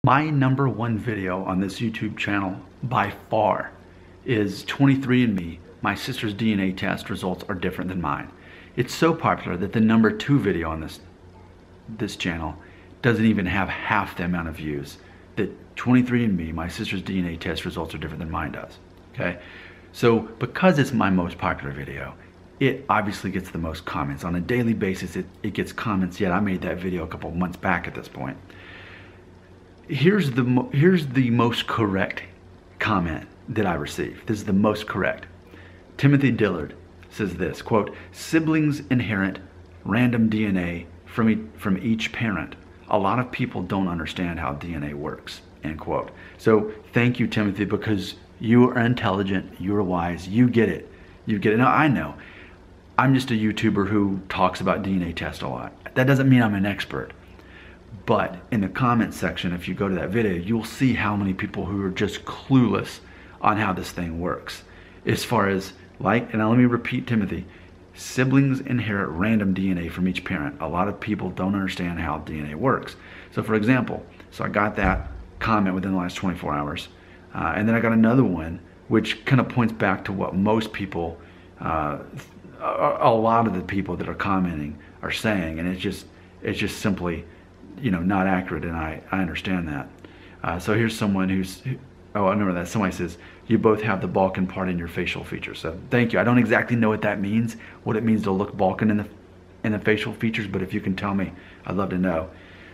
My number one video on this YouTube channel by far is 23andMe. My sister's DNA test results are different than mine. It's so popular that the number two video on this channel doesn't even have half the amount of views. That 23andMe, my sister's DNA test results are different than mine does. Okay, so because it's my most popular video, it obviously gets the most comments. On a daily basis, it gets comments, yet I made that video a couple months back at this point. Here's the most correct comment that I received. This is the most correct. Timothy Dillard says this, quote, "Siblings inherit random DNA from each parent. A lot of people don't understand how DNA works," end quote. So thank you, Timothy, because you are intelligent, you are wise, you get it. You get it. Now I know, I'm just a YouTuber who talks about DNA tests a lot. That doesn't mean I'm an expert. But in the comments section, if you go to that video, you'll see how many people who are just clueless on how this thing works. As far as, and now let me repeat, Timothy, siblings inherit random DNA from each parent. A lot of people don't understand how DNA works. So for example, I got that comment within the last 24 hours. And then I got another one, which kind of points back to what most people, a lot of the people that are commenting are saying. And it's just simply, not accurate, and I understand that. So here's someone I remember that. Somebody says, "You both have the Balkan part in your facial features." So thank you. I don't exactly know what that means, what it means to look Balkan in the facial features, but if you can tell me, I'd love to know.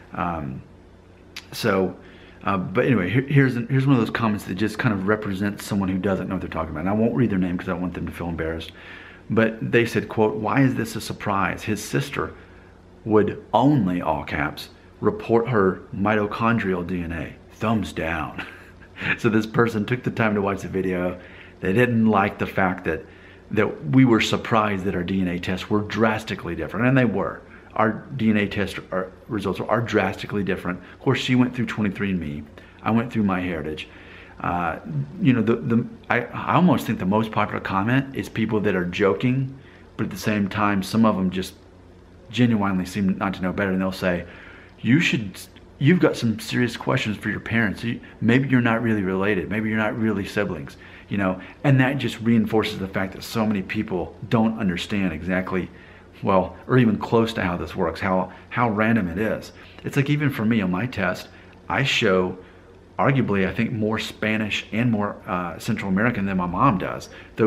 But anyway, here's one of those comments that just kind of represents someone who doesn't know what they're talking about. And I won't read their name because I don't want them to feel embarrassed. But they said, quote, "Why is this a surprise? His sister would only," all caps, "report her mitochondrial DNA. Thumbs down." So this person took the time to watch the video. They didn't like the fact that we were surprised that our DNA tests were drastically different, and they were. Our DNA test results are drastically different. Of course, she went through 23andMe. I went through MyHeritage. I almost think the most popular comment is people that are joking, but at the same time, some of them just genuinely seem not to know better, and they'll say, you've got some serious questions for your parents. Maybe you're not really related. Maybe you're not really siblings, and that just reinforces the fact that so many people don't understand exactly, or even close to how this works, how random it is. It's like, even for me on my test, I show arguably, I think, more Spanish and more Central American than my mom does, though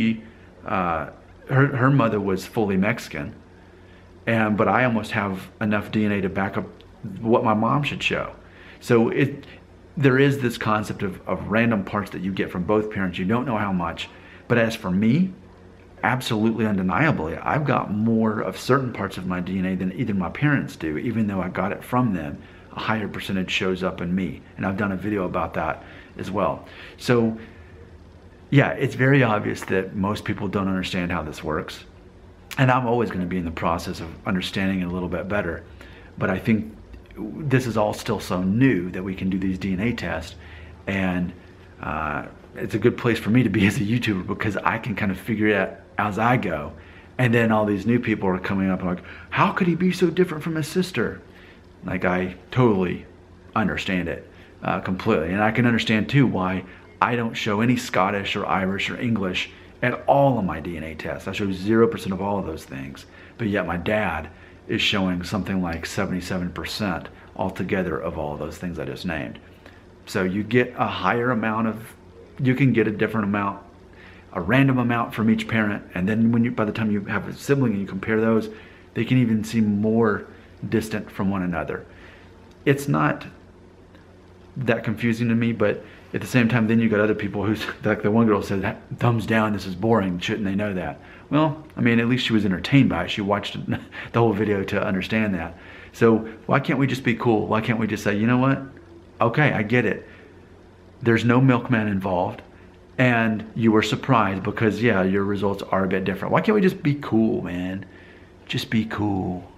her mother was fully Mexican. But I almost have enough DNA to back up what my mom should show. So there is this concept of random parts that you get from both parents. You don't know how much. But as for me, absolutely undeniably, I've got more of certain parts of my DNA than either my parents do. Even though I got it from them, a higher percentage shows up in me. And I've done a video about that as well. So yeah, it's very obvious that most people don't understand how this works. And I'm always going to be in the process of understanding it a little bit better. But I think this is all still so new that we can do these DNA tests. And it's a good place for me to be as a YouTuber, because I can kind of figure it out as I go. And then all these new people are coming up and like, how could he be so different from his sister? Like, I totally understand it completely. And I can understand too why I don't show any Scottish or Irish or English at all on my DNA test. I show 0% of all of those things, but yet my dad is showing something like 77% altogether of all of those things I just named. So you get a higher amount you can get a different amount, a random amount from each parent, and then by the time you have a sibling and you compare those, they can even seem more distant from one another. It's not that confusing to me, but at the same time, then you got other people who's, like the one girl said, "Thumbs down, this is boring, shouldn't they know that?" Well, I mean, at least she was entertained by it. She watched the whole video to understand that. So why can't we just be cool? Why can't we just say, you know what? Okay, I get it. There's no milkman involved, and you were surprised because, yeah, your results are a bit different. Why can't we just be cool, man? Just be cool.